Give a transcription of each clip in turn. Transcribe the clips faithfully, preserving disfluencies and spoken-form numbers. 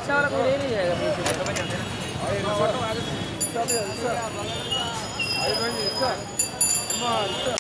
Rickshaw वाला कोई ले नहीं जाएगा पीछे।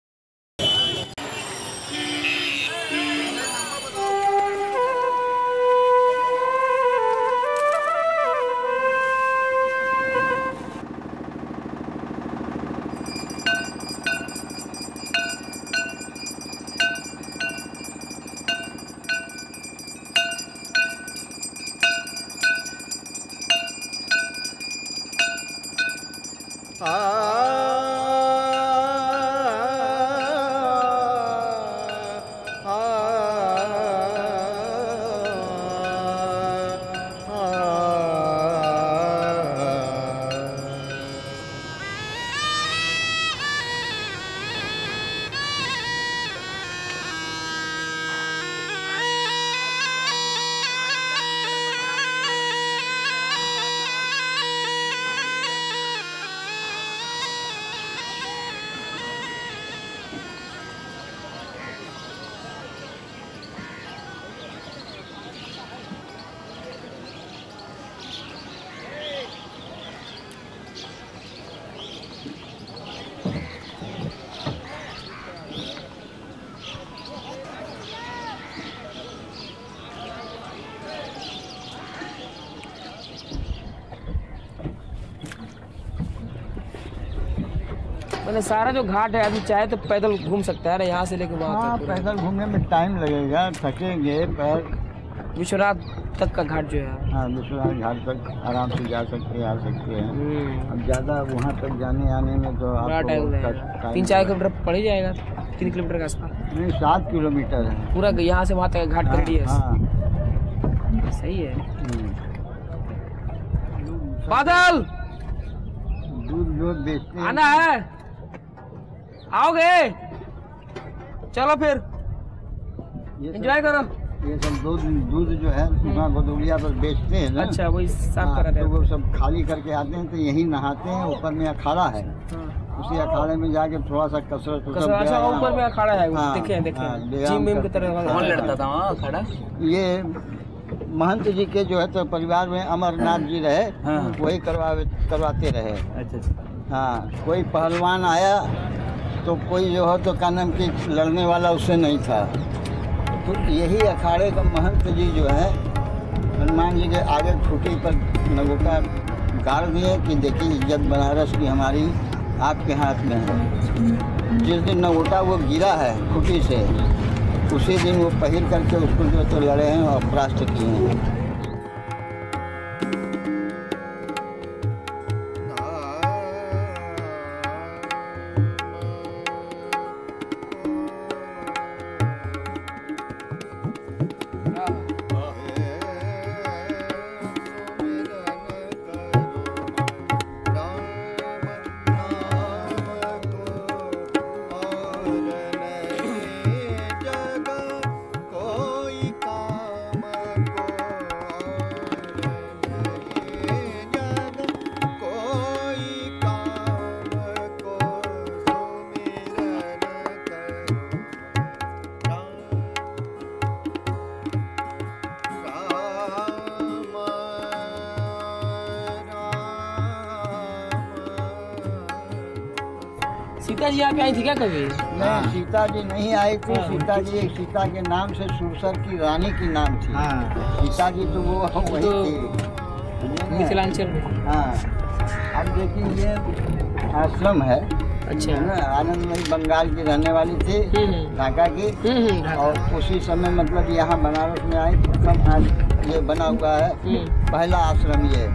मैंने सारा जो घाट है अभी चाहे तो पैदल घूम सकता है ना यहाँ से लेके वहाँ हाँ, तक। पैदल घूमने में टाइम लगेगा, थकेंगे पर विश्वनाथ तक का घाट जो है हाँ विश्वनाथ घाट तक आराम से जा सकते हैं, आ सकते हैं। अब ज़्यादा वहाँ तक जाने आने में तो आपको तीन चार किलोमीटर पड़ ही जाएगा, तीन किलोमीटर के आसपास। नहीं सात किलोमीटर है पूरा यहाँ से वहाँ तक घाट कर दिया। हाँ सही है। बादल दूध दूध बेचते हैं। आना है, आओगे? चलो फिर एंजॉय करो। ये सब दूध दूध जो है सुबह गोदौलिया पर बेचते हैं ना। अच्छा वही साफ हाँ, करा तो वो सब खाली करके आते हैं तो यहीं नहाते हैं। ऊपर में अखाड़ा है, उसी अखाड़े में जाके थोड़ा सा कसरत अच्छा ऊपर में अखाड़ा है। हाँ, देखे देखे हाँ, जिम विम की तरह कौन लड़ता था वहाँ अखाड़ा? ये महंत जी के जो है तो परिवार में अमरनाथ जी रहे, वही करवा करवाते रहे। अच्छा अच्छा। हाँ कोई पहलवान आया तो कोई जो है तो क्या नाम की लड़ने वाला उससे नहीं था, तो यही अखाड़े का महंत जी जो है हनुमान जी के आगे खूंटी पर नगोटा गाड़ दिए कि देखिए इज्जत बनारस की हमारी आपके हाथ में है। जिस दिन नगोटा वो गिरा है खूंटी से, उसी दिन वो पहिर करके उसको जो तो लड़े हैं और परास्त किए हैं। सीता जी यहाँ पे आई थी क्या कभी? नहीं सीता जी नहीं आई थी। सीता जी एक सीता के नाम से सुरसर की रानी की नाम थी। हाँ। सीता जी तो वो वही तो थी मिथिलांचल में। हाँ अब देखिए ये आश्रम है। अच्छा ना, आनंदमयी बंगाल की रहने वाली थी, ढाका की, और उसी समय मतलब यहाँ बनारस में आई तब आज ये बना हुआ है पहला आश्रम ये।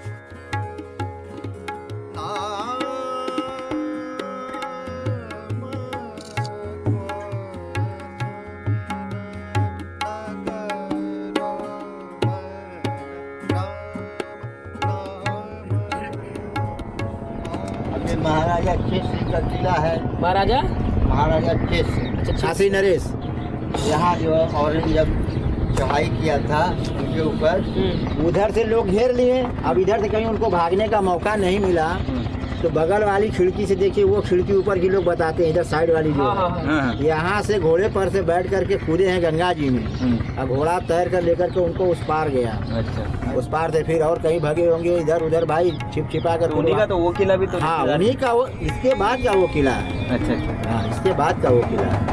महाराजा चेस का किला है। महाराजा महाराजा चेस छापी नरेश यहाँ जो है औरंगजेब चढ़ाई किया था उनके ऊपर, उधर से लोग घेर लिए। अब इधर से कहीं उनको भागने का मौका नहीं मिला तो बगल वाली खिड़की से देखिए, वो खिड़की ऊपर की लोग बताते हैं, इधर साइड वाली जो हाँ, हाँ, है, हाँ, हाँ। यहाँ से घोड़े पर से बैठ करके कूदे हैं गंगा जी में, हम्म, और घोड़ा तैर कर लेकर के उनको उस पार गया, अच्छा। उस पार से फिर और कहीं भगे होंगे इधर उधर भाई, छिप छिपा कर। तो उन्हीं का तो वो किला भी तो हाँ, उन्हीं का वो, इसके बाद का वो किला है। अच्छा अच्छा। हाँ, इसके बाद का वो किला है।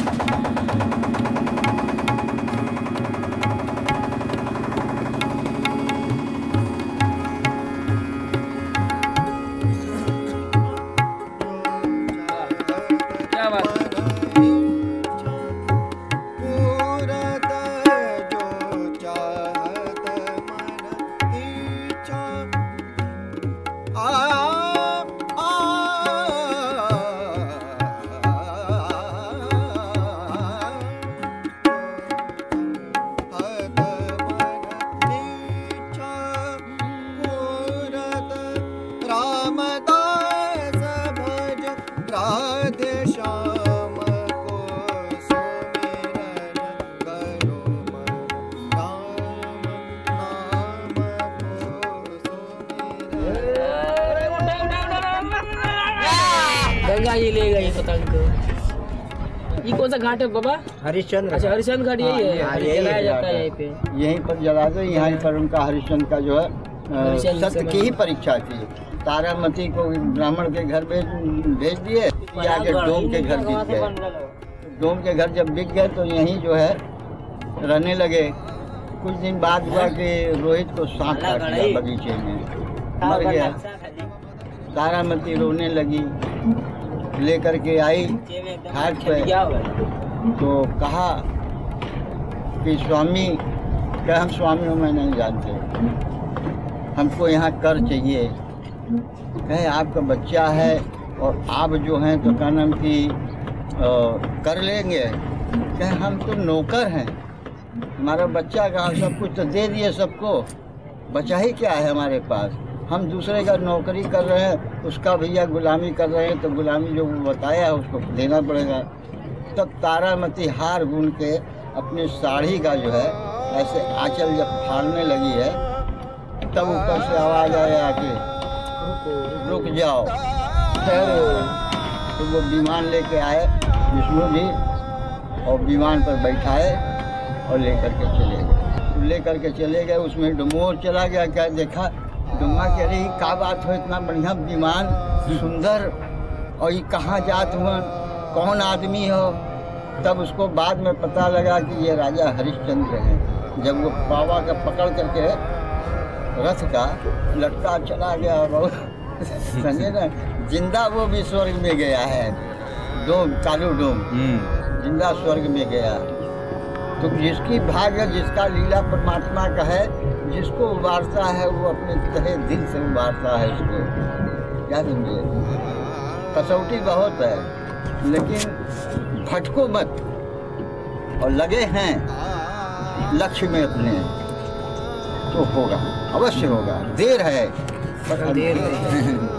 क्या बात है। रामदास भज राधे श्याम को सुमिरन करो मन राम नाम को सुमिरन। गंगा जी ले गई पतंग को। ये कौन सा घाट है बाबा? हरिश्चंद्र। अच्छा, हरिश्चंद्र घाट यही है, हाँ, यही जलाया है जाता है घाट है। यहीं पे। यहीं पर जलाते, यहाँ पर उनका हरिश्चंद्र का जो है अ, हरिश्चंद्र सत्य से की ही परीक्षा थी। तारामती को ब्राह्मण के घर भेज भेज दिए, ये आगे डोम के घर बिक गए। डोम के घर जब बिक गए तो यहीं जो है रहने लगे। कुछ दिन बाद हुआ कि रोहित को सांप काट लिया बगीचे में, मर गया। तारामती रोने लगी, लेकर के आई घाट पे, तो कहा कि स्वामी, क्या हम स्वामी हो मैं नहीं जानते, हमको यहाँ कर चाहिए। कहे आपका बच्चा है और आप जो हैं तो क्या नाम कि अ, कर लेंगे। कहे हम तो नौकर हैं, हमारा बच्चा कहाँ, सब कुछ तो दे दिए सबको, बचा ही क्या है हमारे पास। हम दूसरे का नौकरी कर रहे हैं, उसका भैया गुलामी कर रहे हैं, तो गुलामी जो वो बताया है उसको देना पड़ेगा। तब तारामती हार गूंद के अपनी साड़ी का जो है ऐसे आंचल जब फाड़ने लगी है, तब ऊपर से आवाज़ आया कि रुक जाओ, ठहरो। तो वो विमान लेके आए विष्णु जी, और विमान पर बैठाए और लेकर के चले गए। लेकर के चले गए, उसमें डुमोर चला गया। क्या देखा, डुम्मा कह रही क्या बात हो, इतना बढ़िया विमान सुंदर, और ये कहाँ जात हुआ, कौन आदमी हो। तब उसको बाद में पता लगा कि ये राजा हरिश्चंद्र हैं। जब वो पावा का पकड़ करके रथ का लटका चला गया, बहुत समझे ना, जिंदा वो भी स्वर्ग में गया है, डोम कालू डोम जिंदा स्वर्ग में गया। तो जिसकी भाग्य, जिसका लीला परमात्मा का है, जिसको उबारता है वो अपने तहे दिल से उबारता है उसको। क्या समझे, कसौटी बहुत है, लेकिन भटको मत और लगे हैं लक्ष्य में अपने, तो होगा, अवश्य होगा। देर है पर देर है।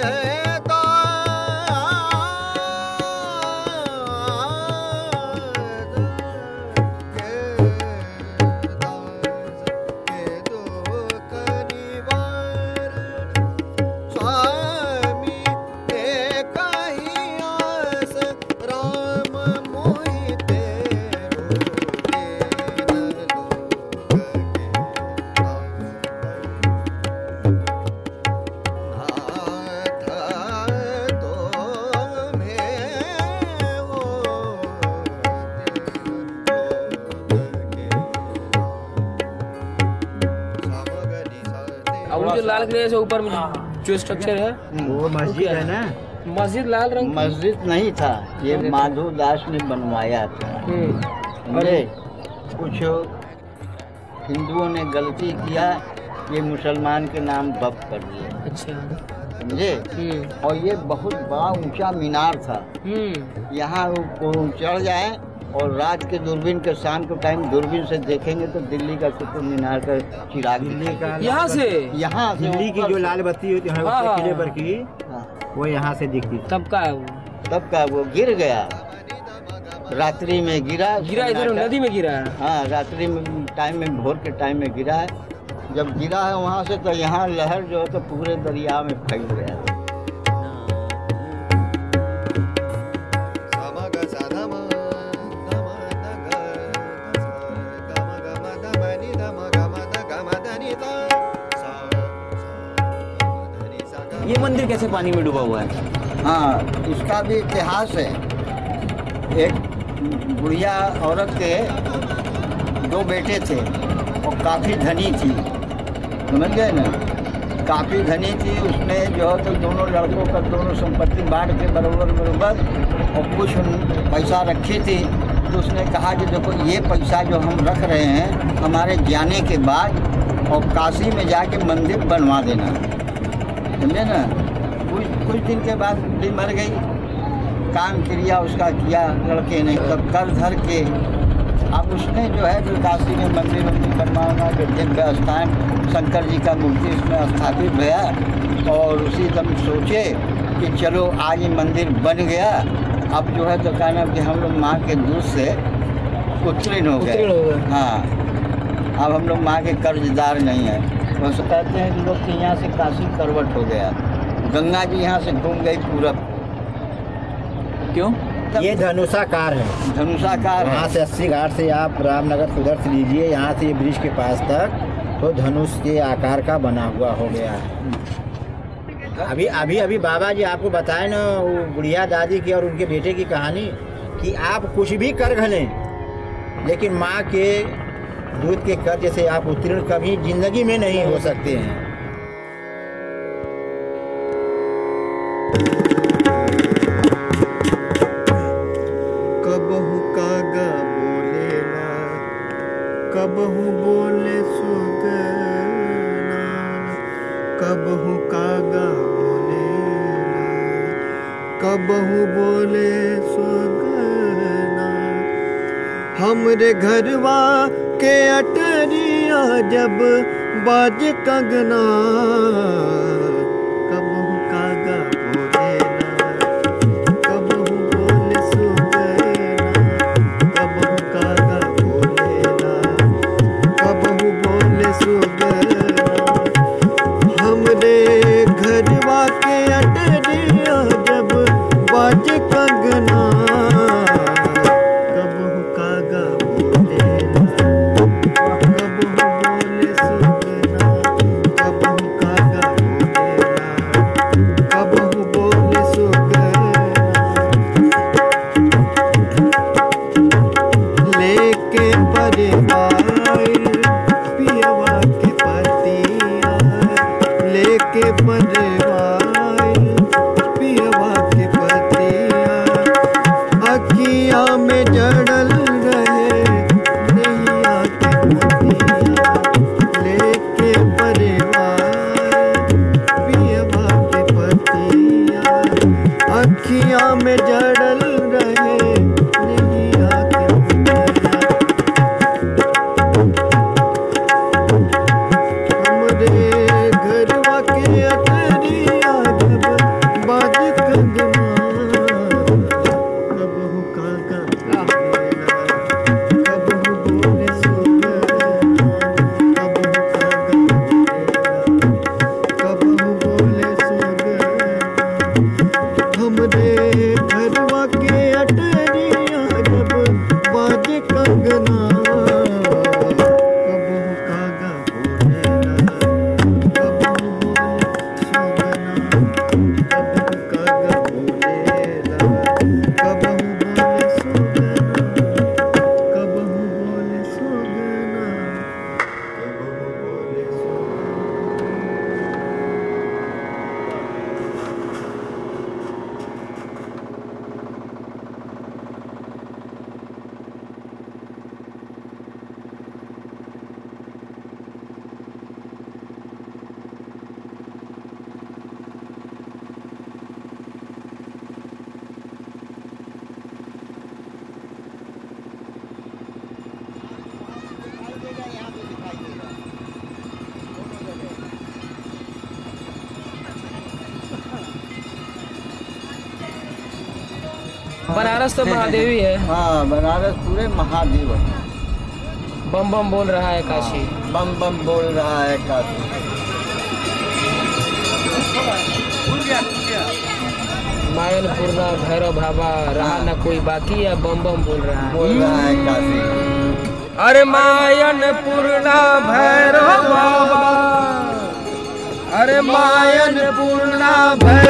और वो जो लाल किले से ऊपर में जो स्ट्रक्चर है वो मस्जिद है ना। मस्जिद लाल रंग की? मस्जिद नहीं था, ये माधव दास ने बनवाया था। हम्म, समझे? कुछ हिंदुओं ने गलती किया, ये मुसलमान के नाम बप कर दिया। अच्छा। समझे? हम्म, और ये बहुत बड़ा ऊंचा मीनार था। हम्म, यहाँ वो चढ़ जाए और रात के दूरबीन के शाम के टाइम दूरबीन से देखेंगे तो दिल्ली का कुतुब मीनार का चिराग दिल्ली का यहाँ से यहाँ से दिल्ली की ऊपर जो से- लाल बत्ती होती है हाँ, उसके हाँ, किले हाँ। पर की, हाँ, वो यहाँ से दिखती थी। तब का है वो? तब का वो गिर गया, रात्रि में गिरा। गिरा इधर सन्नाटा। नदी में गिरा है? हाँ, रात्रि में टाइम में, भोर के टाइम में गिरा है। जब गिरा है वहाँ से तो यहाँ लहर जो है तो पूरे दरिया में फैल गया। ये मंदिर कैसे पानी में डूबा हुआ है? हाँ, इसका भी इतिहास है। एक बुढ़िया औरत के दो बेटे थे और काफ़ी धनी थी, समझ गए ना? काफ़ी धनी थी। उसने जो है तो दोनों लड़कों का दोनों संपत्ति बांट के बराबर बराबर और कुछ पैसा रखी थी। तो उसने कहा कि देखो ये पैसा जो हम रख रहे हैं हमारे जाने के बाद और काशी में जाके मंदिर बनवा देना, समझे ना? कुछ कुछ दिन के बाद बुढ़ी मर गई। काम क्रिया उसका किया लड़के ने, तब कर धर के अब उसने जो है तो काशी में मंदिर मंदिर बनवाना के दिव्य स्थान शंकर जी का मूर्ति उसमें स्थापित गया। और उसी दम सोचे कि चलो आज ये मंदिर बन गया, अब जो है तो कहना कि हम लोग माँ के दूध से उत्तीर्ण हो उत्तीर्ण हो गए। गए। हाँ, अब हम लोग माँ के कर्जदार नहीं हैं। बस कहते हैं कि लोग कि यहाँ से काशी करवट हो गया, गंगा जी यहाँ से घूम गई पूरब। क्यों? ये धनुषाकार है। धनुषाकार वहाँ है। से अस्सी घाट से आप रामनगर सुधर से लीजिए, यहाँ से ये ब्रिज के पास तक तो धनुष के आकार का बना हुआ हो गया है। अभी अभी अभी बाबा जी आपको बताए ना वो बुढ़िया दादी की और उनके बेटे की कहानी कि आप कुछ भी कर घलें, लेकिन माँ के दूध के कर्ज से आप उत्तीर्ण कभी जिंदगी में नहीं हो सकते हैं। कबहू कागा बोलेला, कबहू बोले सुगना, कबहू कागा बोलेला, कबहू बोले सुगना। हमरे घरवा के अटरिया जब बाज कंगना, कबहू कागा बोलेला, कबहू बोले सुगना, कबहू कागा बोलेला, कबहू बोले सुगना। हमरे घरवा के अटरिया जब बाज कंगना, कबहू कागा बोलेला, कबहू बोले सुगना, कबहू कागा बोलेला, कबहू बोले सुगना। लेके परिवार पियवा के पतिया, लेके परिवार पियवा के पतिया, अखिया में जड़ल रहे नैया के मोतिया। लेके परिवार पियवा के पतिया, अखिया में जड़ल रहे नैया के मोतिया। हमरे घरवा के अटरिया जब बनारस तो महादेव ही है। हाँ, बनारस पूरे महादेव है। बम बम बोल रहा है काशी। हाँ, बम बम बोल रहा है काशी। मायन पूर्णा भैरव बाबा रहा न कोई बाकी या बम बम बोल रहा है। बोल रहा है काशी। अरे मायन पूर्णा भैरव बाबा, अरे मायन पूर्णा भैरव